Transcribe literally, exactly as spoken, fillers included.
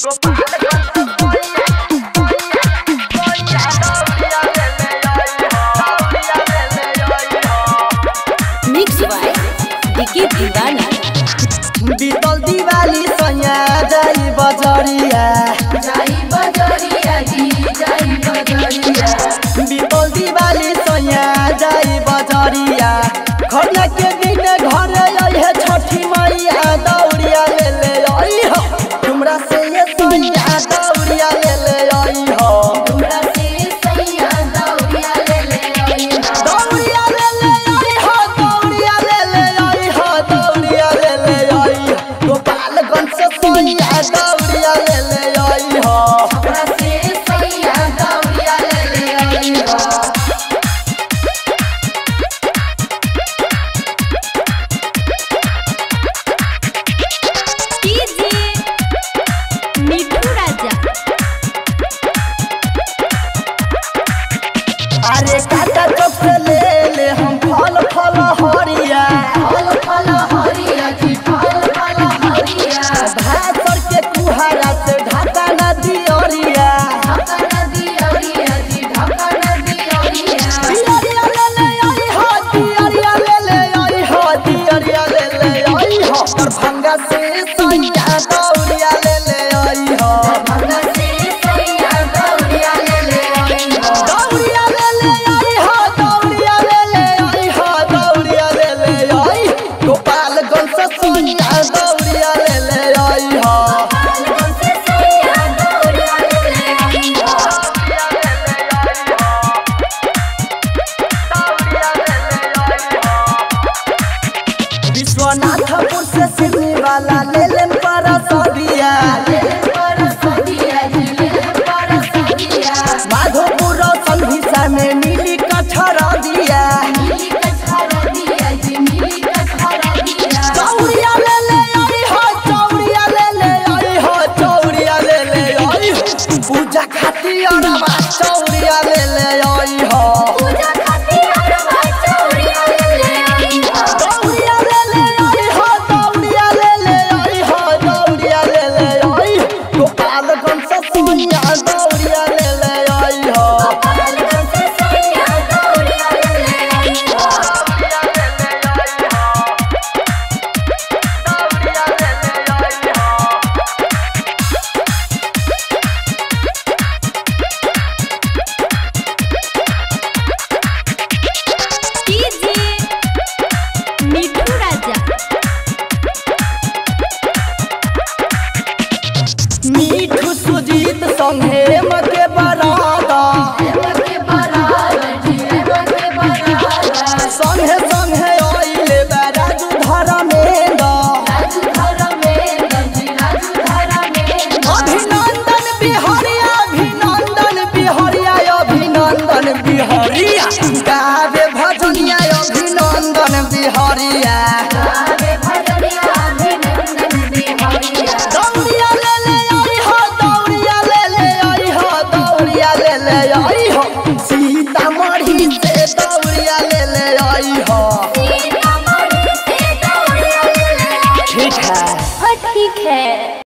Mix by DK दीवाना। बीतल दिवाली सैया जाई बजरिया जाई बजरिया जी जाई बजरिया। बीतल दिवाली सैया जाई बजरिया खरना के दिन घर आइहे छठी मैया दौड़िया ले ले आई हो हमरा से ये सैया दौड़िया ले ले आई हो हमरा से सैया दौड़िया ले ले आई हो दौड़िया ले ले आई हो दौड़िया ले ले आई हो दौड़िया ले ले आई गोपालगंज से सैया दौड़िया ले ले आई हो हमरा से सैया दौड़िया ले ले आई हो। अरे काटा चौक से ले ले हम फल फल हरिया फल फल हरिया जी फल फल हरिया। भात पर के कुहारा से ढाका नदी अरिया ढाका नदी अरिया जी ढाका नदी अरिया। दियरिया ले ले आई हो दियरिया ले ले आई हो दियरिया ले ले आई हो दरभंगा से सैया दौड़िया ले ले आई हो हमरा से सैया दौड़िया ले ले आई हो दौड़िया ले ले आई हो दौड़िया ले ले आई हो दौड़िया ले ले आई गोपालगंज से सैया दौड़िया ले ले आई हो गोपालगंज से सैया दौड़िया ले ले आई हो। विश्वनाथपुर से सिवनी वाला ले ले पारा सदिया ले ले पर सदिया जी ले ले पर सदिया। माधोपुर संभिसा में मिली कछरा दिया मिली कछरा दिया जी मिली कछरा दिया। चौड़िया ले ले आई हो चौड़िया ले ले आई हो चौड़िया ले ले आई हो पूजा खातिर अरबा चौड़िया ले ले आई हो पूजा खातिर अरबा चौड़िया ले ले आई हो दौड़िया ले ले आई हो दौड़िया ले ले आई हो दौड़िया ले ले आई गोपालगंज से सैया दौड़िया ले ले आई हो गोपालगंज से सैया दौड़िया ले ले आई हो। मीठू सुजीत संगे मके बरादा के बराबर जी के बराबर। संगे संगे आइले राजू धर्मेंद्र राजू धर्मेंद्र जी राजू धर्मेंद्र। अभिनंदन बिहारिया अभिनंदन बिहारिया अभिनंदन बिहारिया गावे भजनिया अभिनंदन बिहारिया गावे भजनिया अभिनंदन बिहारिया। दौड़िया ले ले आई हो दौड़िया ले ले आई हो दौड़िया ले ले आई हो